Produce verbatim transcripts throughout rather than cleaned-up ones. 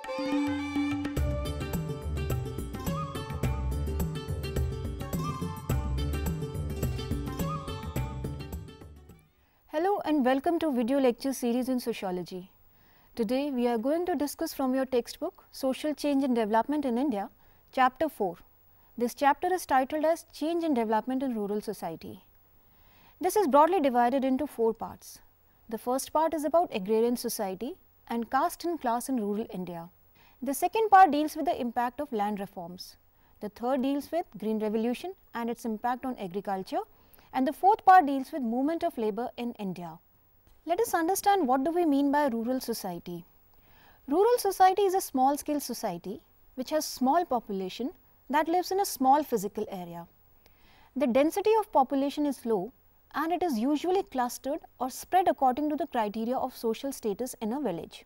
Hello and welcome to video lecture series in sociology. Today we are going to discuss from your textbook Social Change and Development in India, chapter four. This chapter is titled as Change and Development in Rural Society. This is broadly divided into four parts. The first part is about agrarian society and caste and class in rural India. The second part deals with the impact of land reforms. The third deals with Green Revolution and its impact on agriculture. And the fourth part deals with movement of labour in India. Let us understand what do we mean by rural society. Rural society is a small scale society which has small population that lives in a small physical area. The density of population is low and it is usually clustered or spread according to the criteria of social status in a village.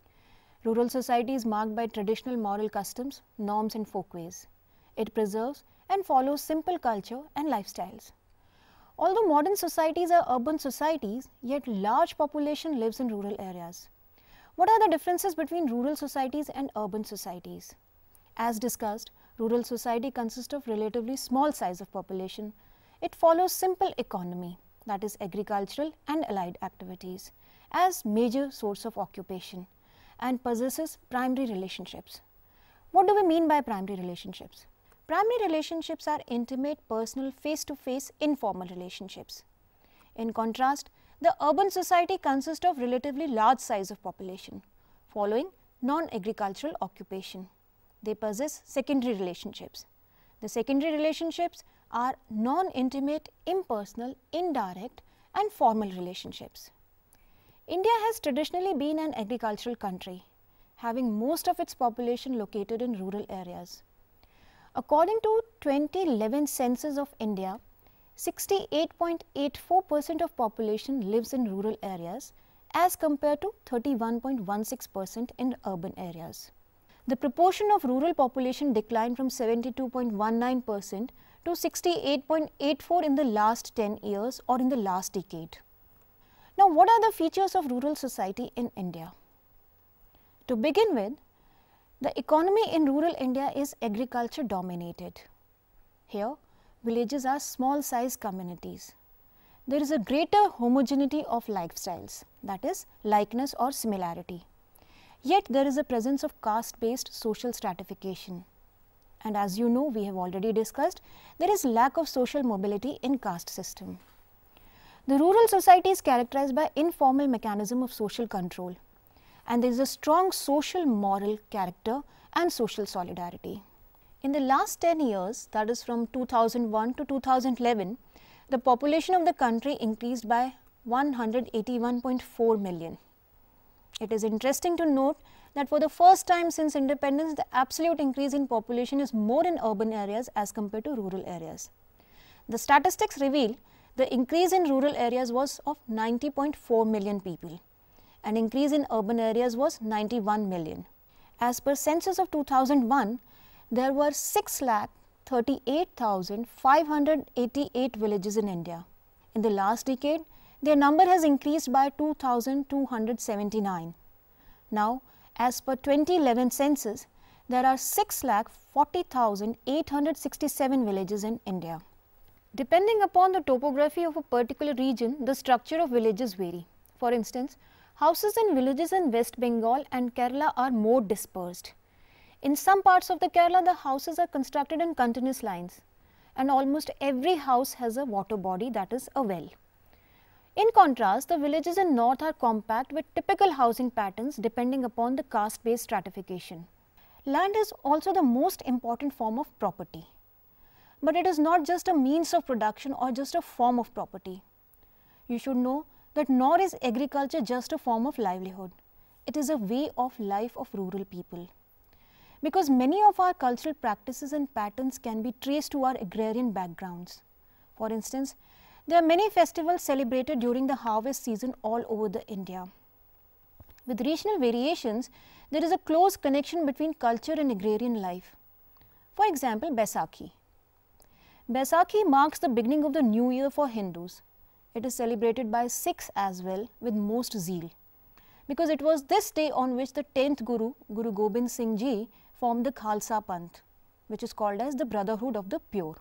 Rural society is marked by traditional moral customs, norms and folkways. It preserves and follows simple culture and lifestyles. Although modern societies are urban societies, yet large population lives in rural areas. What are the differences between rural societies and urban societies? As discussed, rural society consists of relatively small size of population. It follows simple economy, that is agricultural and allied activities, as major source of occupation and possesses primary relationships. What do we mean by primary relationships? Primary relationships are intimate, personal, face-to-face, informal relationships. In contrast, the urban society consists of relatively large size of population, following non-agricultural occupation. They possess secondary relationships. The secondary relationships are non-intimate, impersonal, indirect and formal relationships. India has traditionally been an agricultural country, having most of its population located in rural areas. According to twenty eleven census of India, sixty-eight point eight four percent of population lives in rural areas as compared to thirty-one point one six percent in urban areas. The proportion of rural population declined from seventy-two point one nine percent to sixty-eight point eight four in the last ten years or in the last decade. Now, what are the features of rural society in India? To begin with, the economy in rural India is agriculture dominated. Here, villages are small size communities. There is a greater homogeneity of lifestyles, that is likeness or similarity. Yet there is a presence of caste based social stratification. And as you know, we have already discussed, there is lack of social mobility in caste system. The rural society is characterized by informal mechanism of social control. And there is a strong social moral character and social solidarity. In the last ten years, that is from two thousand one to two thousand eleven, the population of the country increased by one hundred eighty-one point four million. It is interesting to note that for the first time since independence, the absolute increase in population is more in urban areas as compared to rural areas. The statistics reveal the increase in rural areas was of ninety point four million people. An increase in urban areas was ninety-one million. As per census of two thousand one, there were six lakh thirty-eight thousand five hundred eighty-eight villages in India. In the last decade, their number has increased by two thousand two hundred seventy-nine. Now, as per twenty eleven census, there are six lakh forty thousand eight hundred sixty-seven villages in India. Depending upon the topography of a particular region, the structure of villages vary. For instance, houses in villages in West Bengal and Kerala are more dispersed. In some parts of the Kerala, the houses are constructed in continuous lines and almost every house has a water body, that is a well. In contrast, the villages in north are compact with typical housing patterns depending upon the caste based stratification. Land is also the most important form of property. But it is not just a means of production or just a form of property. You should know that nor is agriculture just a form of livelihood. It is a way of life of rural people. Because many of our cultural practices and patterns can be traced to our agrarian backgrounds. For instance, there are many festivals celebrated during the harvest season all over the India. With regional variations, there is a close connection between culture and agrarian life. For example, Baisakhi. Baisakhi marks the beginning of the new year for Hindus. It is celebrated by Sikhs as well with most zeal. because it was this day on which the tenth Guru, Guru Gobind Singh Ji, formed the Khalsa Panth, which is called as the Brotherhood of the Pure.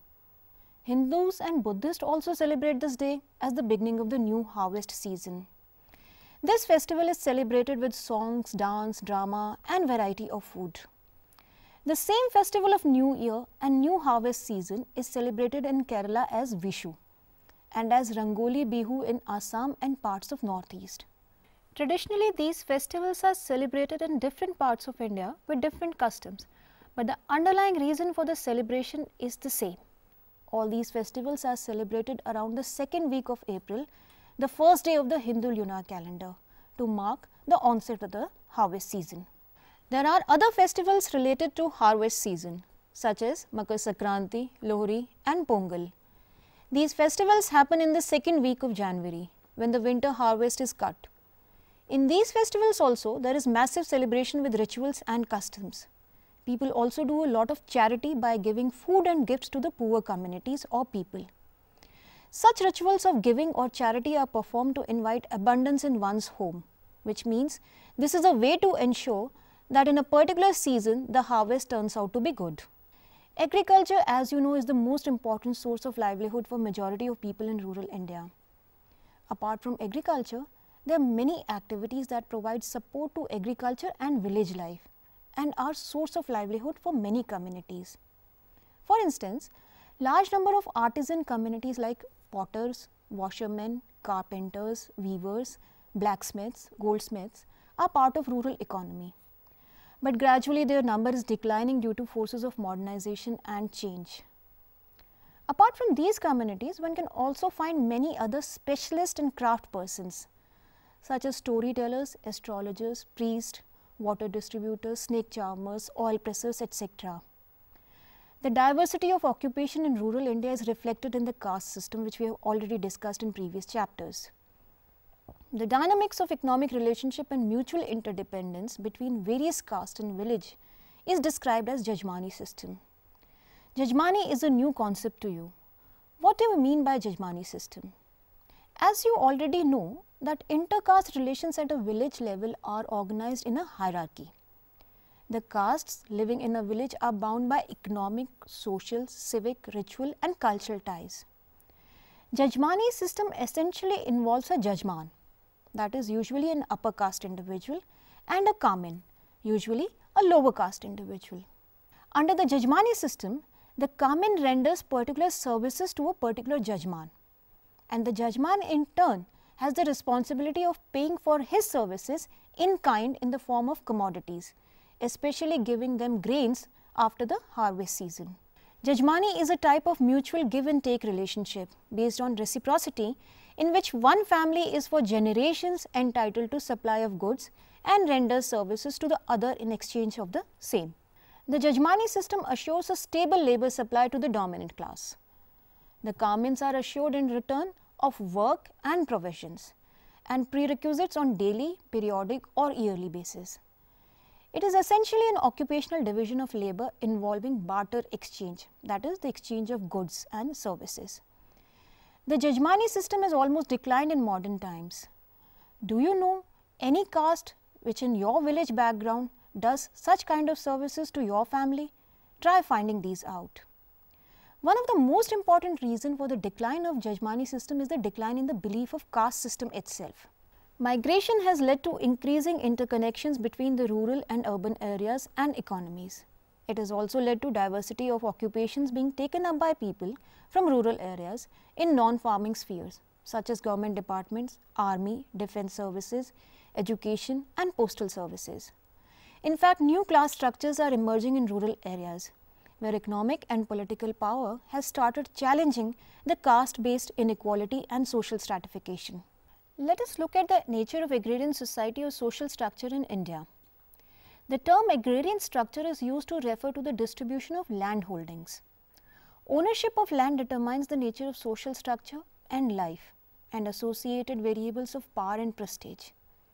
Hindus and Buddhists also celebrate this day as the beginning of the new harvest season. This festival is celebrated with songs, dance, drama and variety of food. The same festival of New Year and new harvest season is celebrated in Kerala as Vishu and as Rangoli Bihu in Assam and parts of Northeast. Traditionally, these festivals are celebrated in different parts of India with different customs, but the underlying reason for the celebration is the same. All these festivals are celebrated around the second week of April, the first day of the Hindu lunar calendar, to mark the onset of the harvest season. There are other festivals related to harvest season, such as Makar Sankranti, Lohri and Pongal. These festivals happen in the second week of January, when the winter harvest is cut. In these festivals also, there is massive celebration with rituals and customs. People also do a lot of charity by giving food and gifts to the poor communities or people. Such rituals of giving or charity are performed to invite abundance in one's home, which means this is a way to ensure that in a particular season, the harvest turns out to be good. Agriculture, as you know, is the most important source of livelihood for majority of people in rural India. Apart from agriculture, there are many activities that provide support to agriculture and village life and are source of livelihood for many communities. For instance, large number of artisan communities like potters, washermen, carpenters, weavers, blacksmiths, goldsmiths are part of rural economy. But gradually their number is declining due to forces of modernization and change. Apart from these communities, one can also find many other specialist and craft persons such as storytellers, astrologers, priests, water distributors, snake charmers, oil pressers, et cetera. The diversity of occupation in rural India is reflected in the caste system, which we have already discussed in previous chapters. The dynamics of economic relationship and mutual interdependence between various castes and village is described as Jajmani system. Jajmani is a new concept to you. What do you mean by Jajmani system? As you already know that inter-caste relations at a village level are organized in a hierarchy. The castes living in a village are bound by economic, social, civic, ritual and cultural ties. Jajmani system essentially involves a Jajman, that is usually an upper caste individual, and a Kamin, usually a lower caste individual. Under the Jajmani system, the Kamin renders particular services to a particular Jajman, and the Jajman in turn has the responsibility of paying for his services in kind in the form of commodities, especially giving them grains after the harvest season. Jajmani is a type of mutual give and take relationship based on reciprocity, in which one family is for generations entitled to supply of goods and renders services to the other in exchange of the same. The Jajmani system assures a stable labor supply to the dominant class. The Kamins are assured in return of work and provisions and prerequisites on daily, periodic or yearly basis. It is essentially an occupational division of labor involving barter exchange, that is the exchange of goods and services. The Jajmani system has almost declined in modern times. Do you know any caste which in your village background does such kind of services to your family? Try finding these out. One of the most important reasons for the decline of Jajmani system is the decline in the belief of caste system itself. Migration has led to increasing interconnections between the rural and urban areas and economies. It has also led to diversity of occupations being taken up by people from rural areas in non-farming spheres such as government departments, army, defense services, education and postal services. In fact, new class structures are emerging in rural areas where economic and political power has started challenging the caste-based inequality and social stratification. Let us look at the nature of agrarian society or social structure in India. The term agrarian structure is used to refer to the distribution of land holdings. Ownership of land determines the nature of social structure and life and associated variables of power and prestige.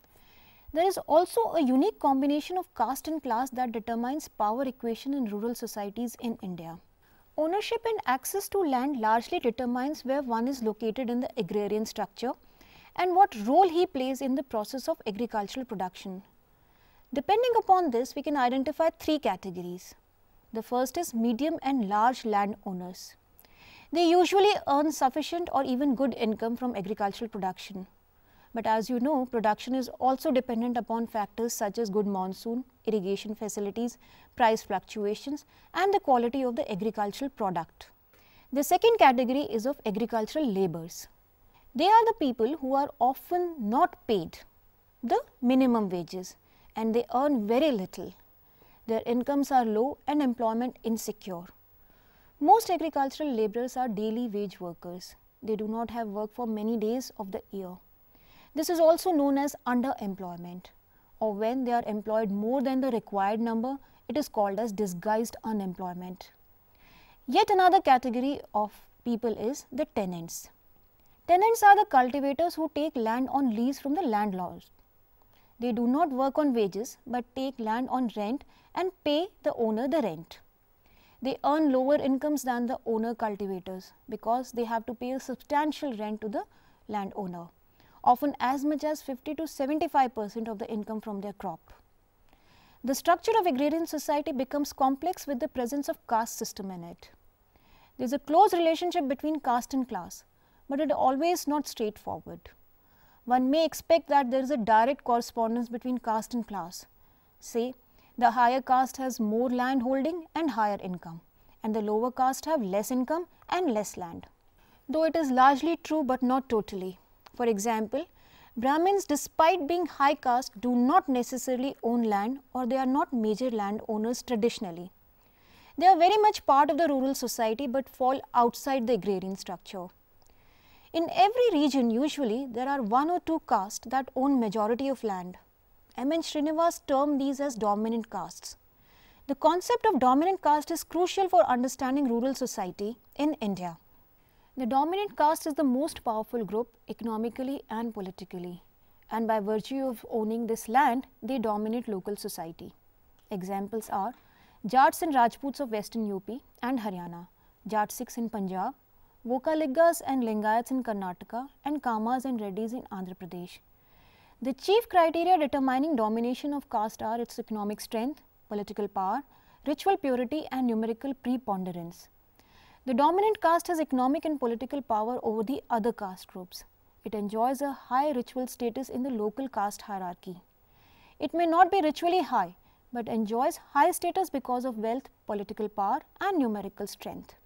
There is also a unique combination of caste and class that determines power equation in rural societies in India. Ownership and access to land largely determines where one is located in the agrarian structure, and what role he plays in the process of agricultural production. Depending upon this, we can identify three categories. The first is medium and large landowners. They usually earn sufficient or even good income from agricultural production. But as you know, production is also dependent upon factors such as good monsoon, irrigation facilities, price fluctuations, and the quality of the agricultural product. The second category is of agricultural laborers. They are the people who are often not paid the minimum wages and they earn very little. Their incomes are low and employment insecure. Most agricultural laborers are daily wage workers. They do not have work for many days of the year. This is also known as underemployment, or when they are employed more than the required number, it is called as disguised unemployment. Yet another category of people is the tenants. Tenants are the cultivators who take land on lease from the landlords. They do not work on wages but take land on rent and pay the owner the rent. They earn lower incomes than the owner cultivators because they have to pay a substantial rent to the landowner, often as much as fifty to seventy-five percent of the income from their crop. The structure of agrarian society becomes complex with the presence of caste system in it. There is a close relationship between caste and class, but it is always not straightforward. One may expect that there is a direct correspondence between caste and class. Say, the higher caste has more land holding and higher income, and the lower caste have less income and less land. Though it is largely true but not totally. For example, Brahmins, despite being high caste, do not necessarily own land, or they are not major landowners traditionally. They are very much part of the rural society but fall outside the agrarian structure. In every region, usually there are one or two castes that own majority of land. M N Srinivas termed these as dominant castes. The concept of dominant caste is crucial for understanding rural society in India. The dominant caste is the most powerful group economically and politically, and by virtue of owning this land, they dominate local society. Examples are Jats and Rajputs of Western U P and Haryana, Jat Sikhs in Punjab, Vokaliggas and Lingayats in Karnataka, and Kamas and Reddys in Andhra Pradesh. The chief criteria determining domination of caste are its economic strength, political power, ritual purity, and numerical preponderance. The dominant caste has economic and political power over the other caste groups. It enjoys a high ritual status in the local caste hierarchy. It may not be ritually high, but enjoys high status because of wealth, political power, and numerical strength.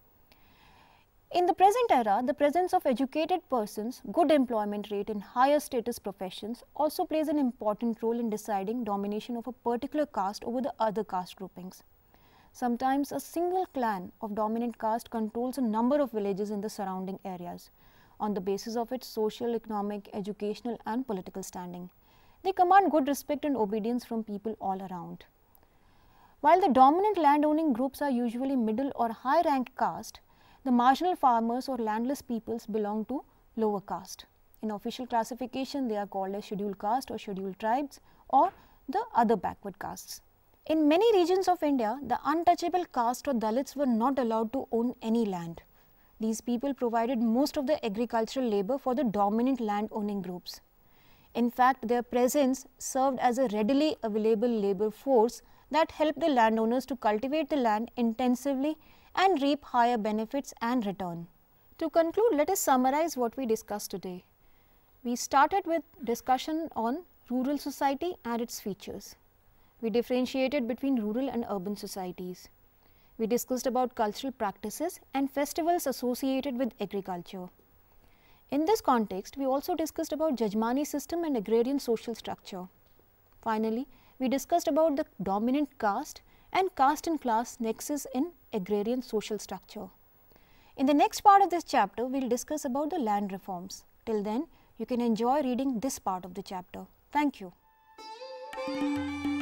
In the present era, the presence of educated persons, good employment rate in higher status professions also plays an important role in deciding domination of a particular caste over the other caste groupings. Sometimes a single clan of dominant caste controls a number of villages in the surrounding areas on the basis of its social, economic, educational and political standing. They command good respect and obedience from people all around. While the dominant landowning groups are usually middle or high ranked caste, the marginal farmers or landless peoples belong to lower caste. In official classification, they are called as scheduled caste or scheduled tribes or the other backward castes. In many regions of India, the untouchable caste or Dalits were not allowed to own any land. These people provided most of the agricultural labor for the dominant land owning groups. In fact, their presence served as a readily available labor force that helped the landowners to cultivate the land intensively and reap higher benefits and return. To conclude, let us summarize what we discussed today. We started with discussion on rural society and its features. We differentiated between rural and urban societies. We discussed about cultural practices and festivals associated with agriculture. In this context, we also discussed about Jajmani system and agrarian social structure. Finally, we discussed about the dominant caste and caste and class nexus in agrarian social structure. In the next part of this chapter, we will discuss about the land reforms. Till then, you can enjoy reading this part of the chapter. Thank you.